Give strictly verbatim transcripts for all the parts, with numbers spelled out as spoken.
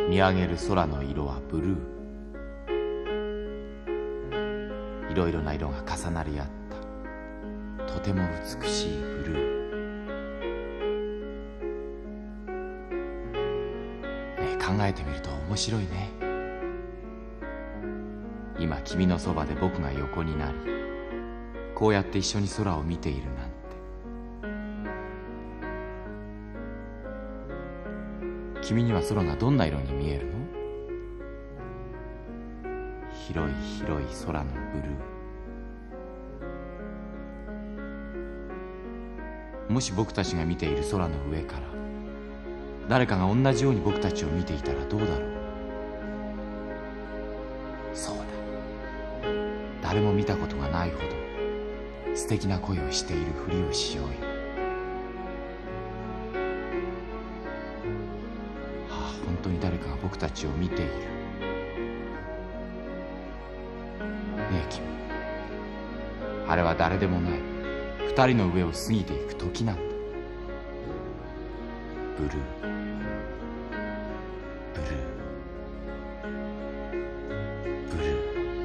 見上げる空の色はブルー。いろいろな色が重なり合ったとても美しいブルー。ねえ、考えてみると面白いね。今君のそばで僕が横になり、こうやって一緒に空を見ているなんて。君には空がどんな色に見えるの？広い広い空のブルー。もし僕たちが見ている空の上から誰かが同じように僕たちを見ていたらどうだろう。そうだ、誰も見たことがないほど素敵な恋をしているふりをしようよ。はあ、本当に誰かが僕たちを見ている。ねえ君、あれは誰でもない二人の上を過ぎていく時なんだ。ブルー、ブルー、ブルー。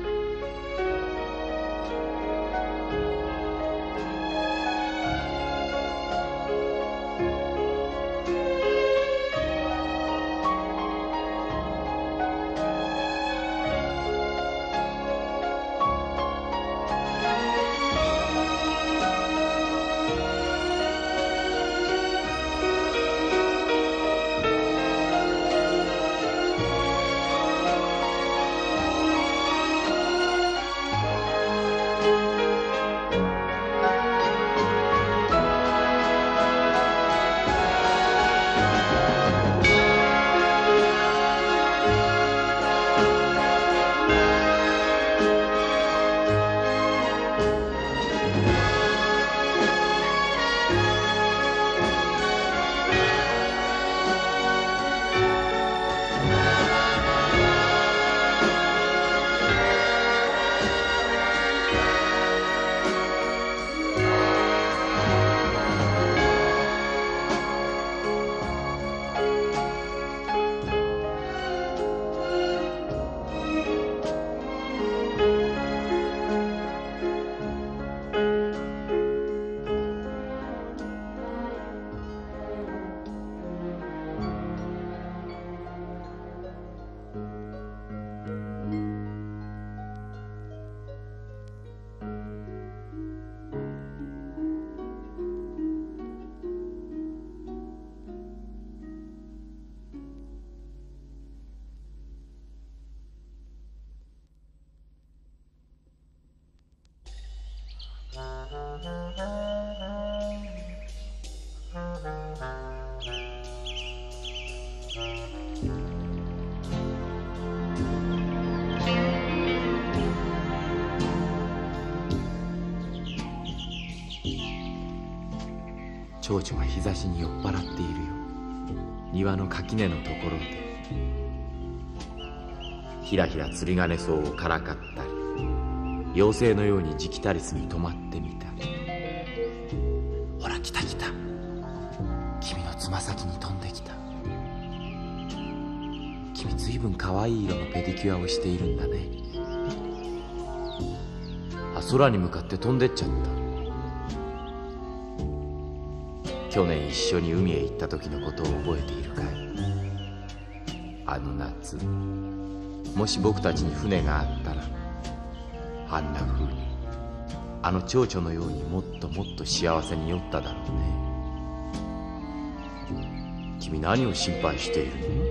蝶々が日差しに酔っ払っているよ。庭の垣根のところでひらひら釣り鐘草をからかったり、妖精のようにジキタリスに止まってみたり。ほら来た来た、君のつま先に飛んできた。君ずいぶんかわいい色のペディキュアをしているんだね。あ、空に向かって飛んでっちゃった。去年一緒に海へ行った時のことを覚えているかい？あの夏、もし僕たちに船があったら、あんな風にあの蝶々のようにもっともっと幸せに酔っただろうね。君何を心配しているの？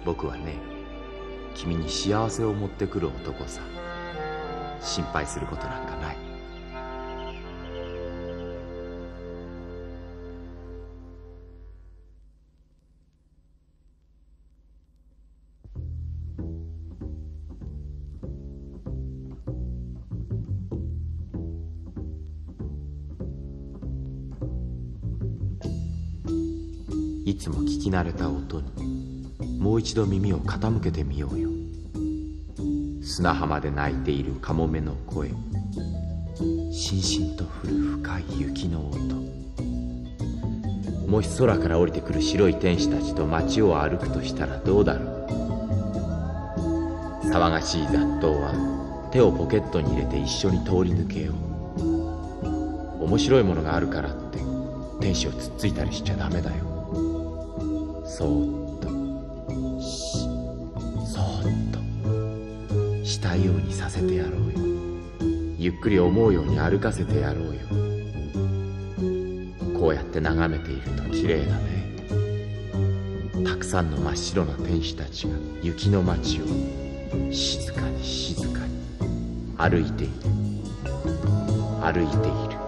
僕はね、君に幸せを持ってくる男さ。心配することなんかない。いつも聞き慣れた音にもう一度耳を傾けてみようよ。砂浜で鳴いているカモメの声、しんしんと降る深い雪の音。もし空から降りてくる白い天使たちと街を歩くとしたらどうだろう。騒がしい雑踏は手をポケットに入れて一緒に通り抜けよう。面白いものがあるからって天使をつっついたりしちゃダメだよ。そーっと、しそーっとしたいようにさせてやろうよ。ゆっくり思うように歩かせてやろうよ。こうやって眺めていると綺麗だね。たくさんの真っ白な天使たちが雪の街を静かに静かに歩いている歩いている。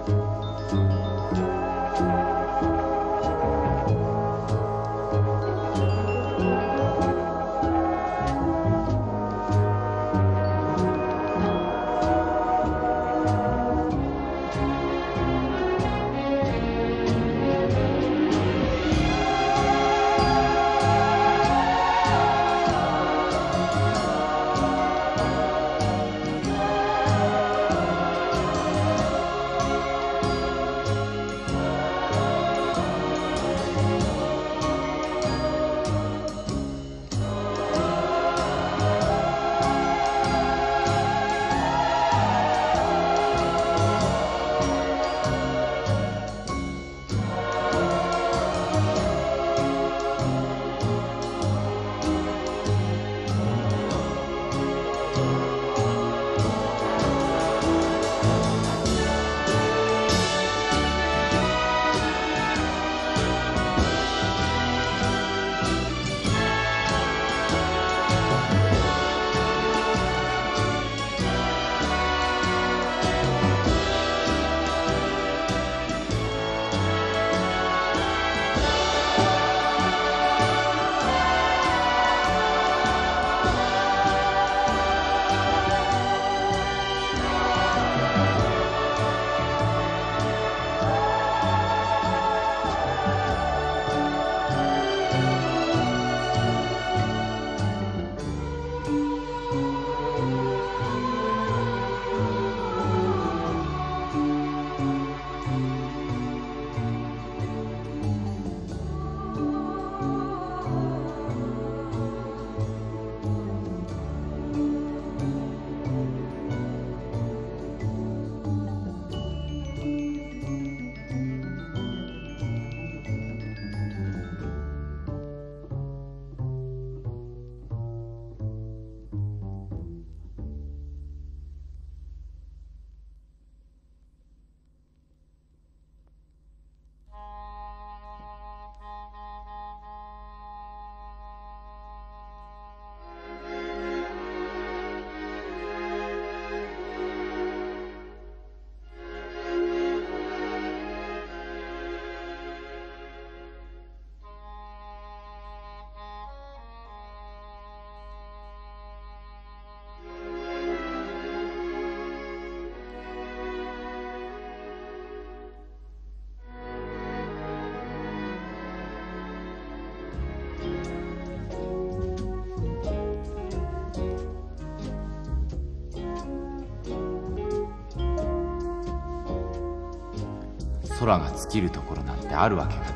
空が尽きるところなんてあるわけがない。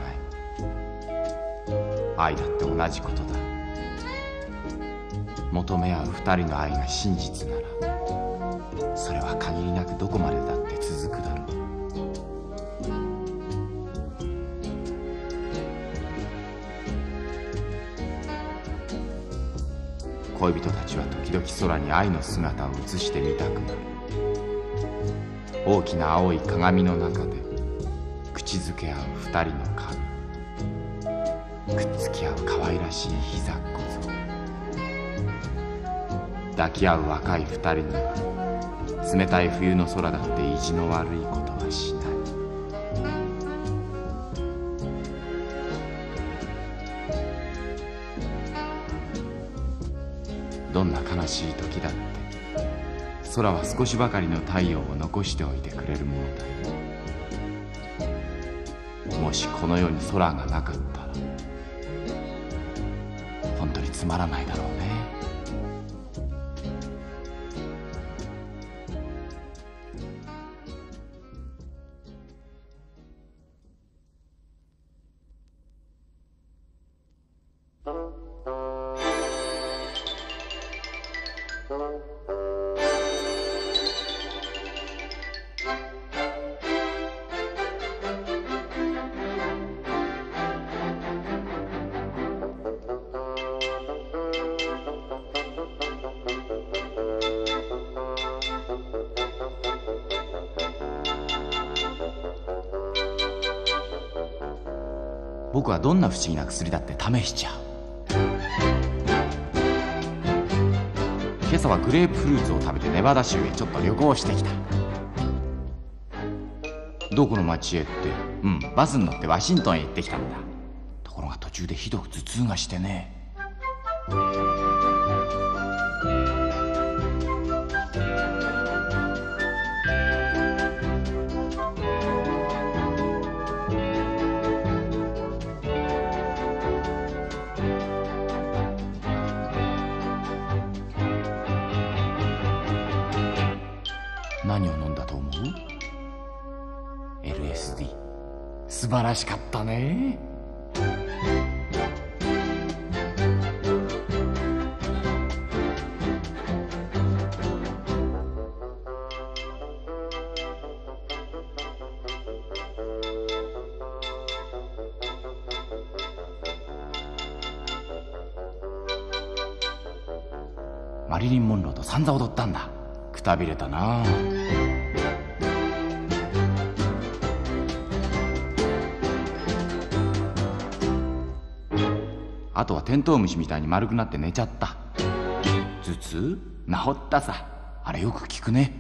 愛だって同じことだ。求め合う二人の愛が真実なら、それは限りなくどこまでだって続くだろう。恋人たちは時々空に愛の姿を映してみたくなる。大きな青い鏡の中で口づけ合う二人の髪、くっつき合う可愛らしい膝小僧。 抱き合う若い二人には冷たい冬の空だって意地の悪いことはしない。どんな悲しい時だって空は少しばかりの太陽を残しておいてくれるものだよ。もしこの世に空がなかったら本当につまらないだろうね。僕はどんな不思議な薬だって試しちゃう。今朝はグレープフルーツを食べてネバダ州へちょっと旅行してきた。どこの町へって、うんバスに乗ってワシントンへ行ってきたんだ。ところが途中でひどく頭痛がしてね。何を飲んだと思う？ エルエスディー。 素晴らしかったね。マリリン・モンローと散々踊ったんだ。くたびれたな。あとはテントウムシみたいに丸くなって寝ちゃった。頭痛治ったさ。あれよく効くね。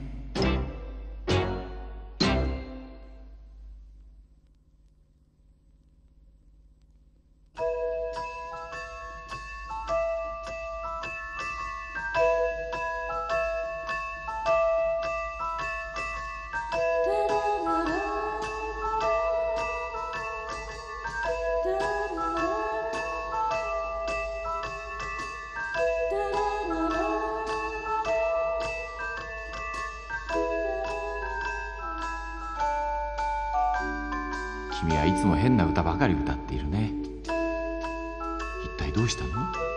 君はいつも変な歌ばかり歌っているね。一体どうしたの？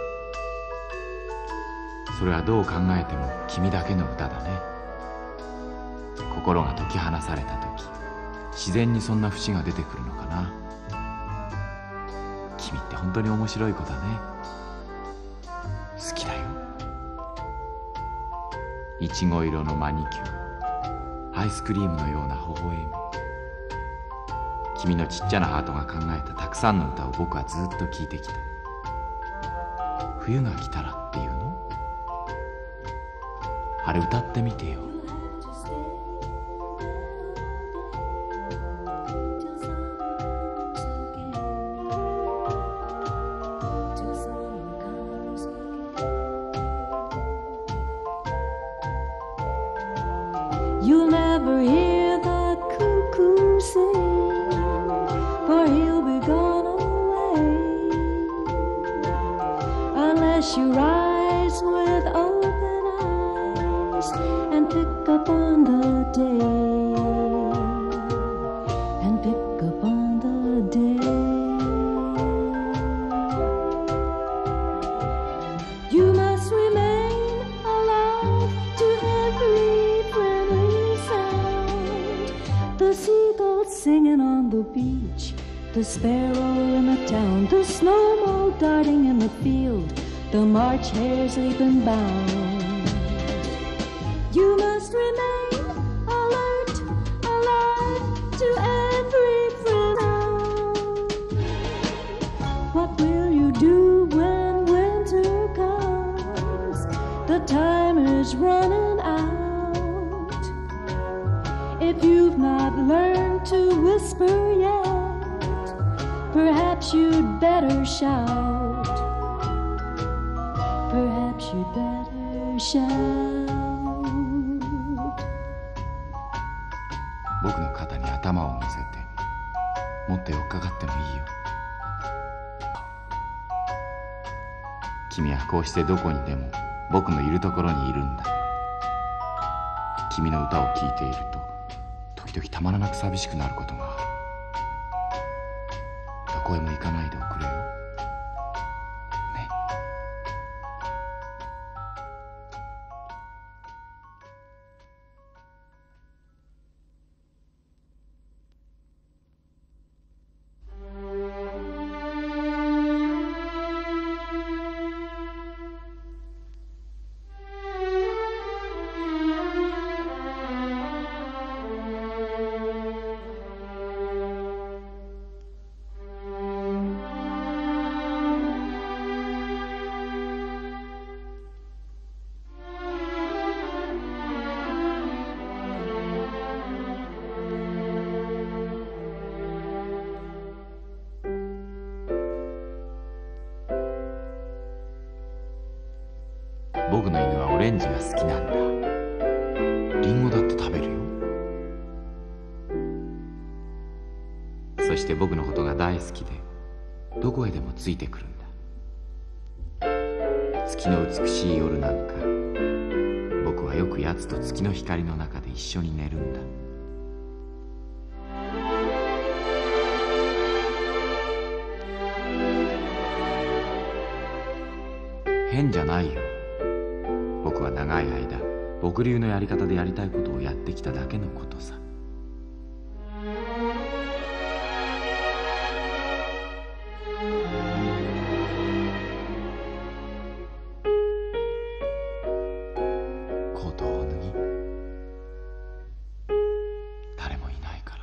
それはどう考えても君だけの歌だね。心が解き放された時、自然にそんな節が出てくるのかな。君って本当に面白い子だね。好きだよ。いちご色のマニキュア、アイスクリームのような微笑み。君のちっちゃなハートが考えたたくさんの歌を僕はずっと聴いてきた。冬が来たらっていうの？あれ歌ってみてよ。 You'll never hear the cuckoo sing, for he'll be gone away, unless you rise with open eyes and pick up on the day, and pick up on the day. You must remain alive to every friendly sound, the seagulls singing on the beach, the sparrow in the town, the snow mole darting in the field, the March hares leaping bound. You must remain alert, alive to every sound. What will you do when winter comes? The time If you've not learned to whisper yet, perhaps you'd better shout. Perhaps you'd better shout. 僕の肩に頭を乗せて、もっと寄っかかってもいいよ。君はこうしてどこにでも僕のいるところにいるんだ。君の歌を聴いていると時々たまらなく寂しくなることがある。どこへも行かないでおくれよ。ね。僕の犬はオレンジが好きなんだ。リンゴだって食べるよ。そして僕のことが大好きで、どこへでもついてくるんだ。月の美しい夜なんか、僕はよく奴と月の光の中で一緒に寝るんだ。変じゃないよ。僕は長い間、僕流のやり方でやりたいことをやってきただけのことさ。コートを脱ぎ、誰もいないから。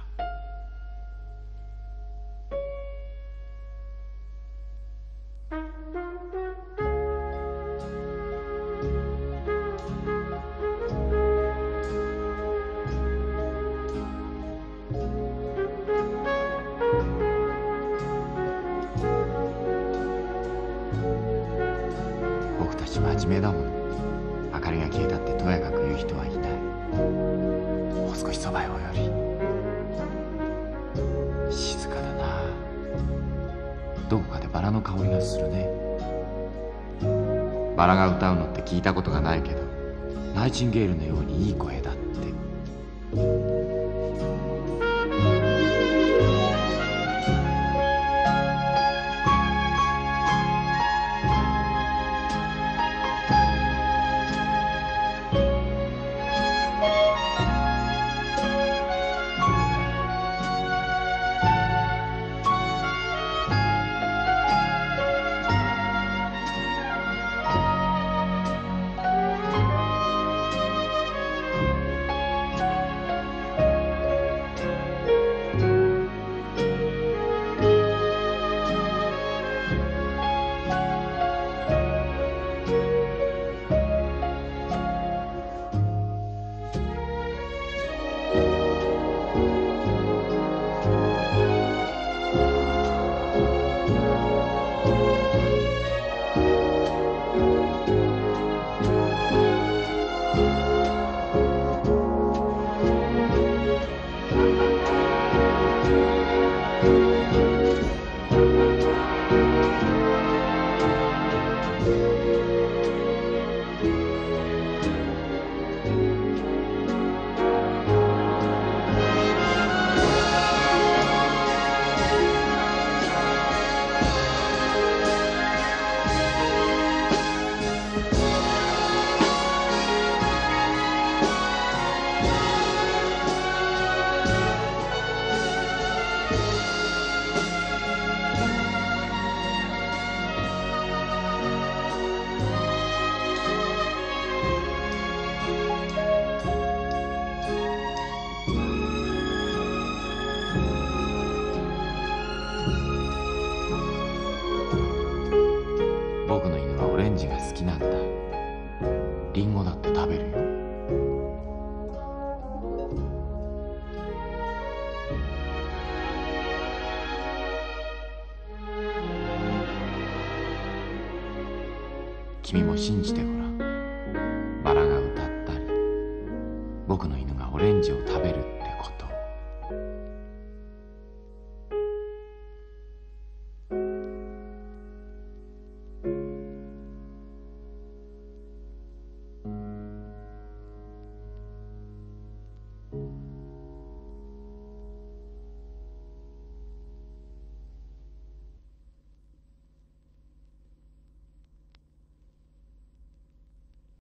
僕たち真面目だもの。明かりが消えたってとやかく言う人はいない。もう少しそばへお寄り。静かだな。どこかでバラの香りがするね。バラが歌うのって聞いたことがないけど、ナイチンゲールのようにいい声だって。 君も信じてごらん。バラが歌ったり、僕の犬がオレンジを食べる